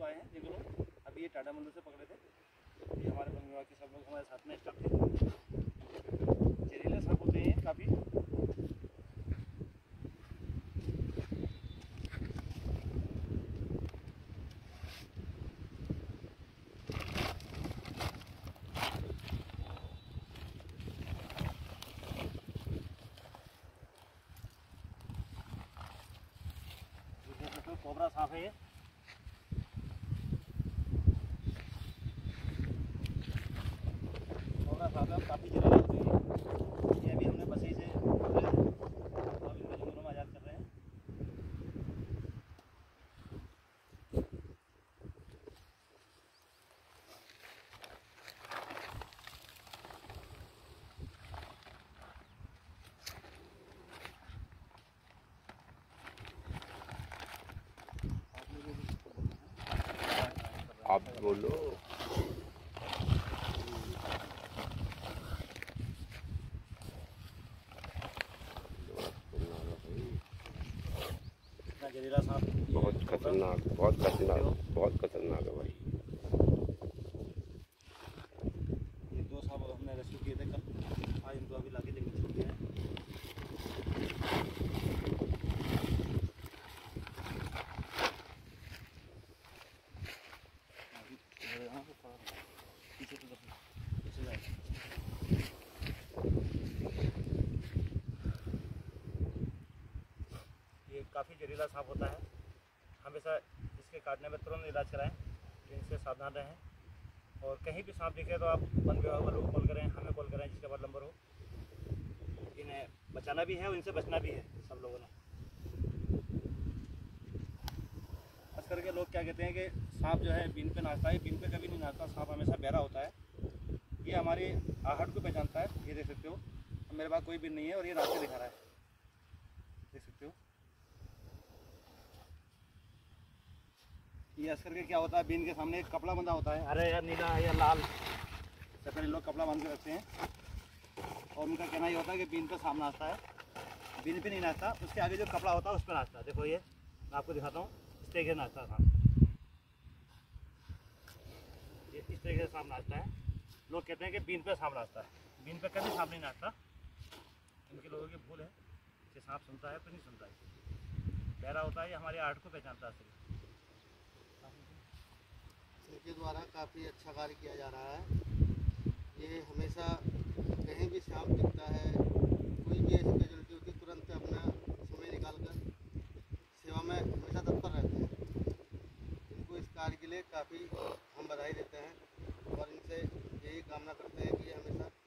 आए हैं, देख लो। अभी ये टाटा मंदिर से पकड़े थे, ये हमारे वन विभाग के सब लोग हमारे साथ में स्टाफ थे। जहरीले सांप होते हैं काफ़ी। कोबरा सांप है ये। कोबरा सांप है, काफ़ी जहरीला होते हैं। ये अभी हमने बसई से पकड़े थे, अब इनको जंगलों में आज़ाद कर रहे हैं। आप बोलो। जहरीला सांप बहुत खतरनाक, बहुत खतरनाक, बहुत खतरनाक है भाई। ये 2 सांप हमने रेस्क्यू किए थे कल, आज इनको अभी लाके जंगल छोड़ दिया है। पीछे तो पीछे जाएगा। ये काफ़ी जहरीला सांप होता है, हमेशा इसके काटने में तुरंत इलाज कराएं, इनसे सावधान रहें। और कहीं भी सांप दिखे तो आप वन विभाग वालों को कॉल करें, हमें कॉल करें, जिसके पास नंबर हो। इन्हें बचाना भी है और इनसे बचना भी है सब लोगों ने। खास करके लोग क्या कहते हैं कि सांप जो है बीन पे नाचता है, बीन पे कभी नहीं नाचता, सांप हमेशा बहरा होता है। ये हमारी आहट को पहचानता है, ये देख सकते हो। मेरे पास कोई बीन नहीं है और ये नाच के दिखा रहा है, देख सकते हो। ये ऐसा करके क्या होता है, बीन के सामने एक कपड़ा बंधा होता है, हरे या नीला या लाल, सफेद लोग कपड़ा बांध के रखते हैं। और उनका कहना ये होता है कि बीन पे सांप नाचता है, बीन पे नहीं नाचता, उसके आगे जो कपड़ा होता है उस पर नाचता है। देखो ये मैं आपको दिखाता हूँ, इस तरीके से नाचता है सांप, ये इस तरीके से सांप नाचता है। लोग कहते हैं कि बीन पे सांप नाचता है, बीन पे कभी सांप नहीं नाचता। इनके लोगों की भूल है कि सांप सुनता है तो नहीं सुनता है, बहरा होता है, ये हमारी आर्ट को पहचानता है। इनके द्वारा काफ़ी अच्छा कार्य किया जा रहा है। ये हमेशा कहीं भी सांप दिखता है, कोई भी ऐसी कैजुअलिटी होती है, तुरंत अपना समय निकालकर सेवा में हमेशा तत्पर रहते हैं। इनको इस कार्य के लिए काफ़ी हम बधाई देते हैं और इनसे यही कामना करते हैं कि ये हमेशा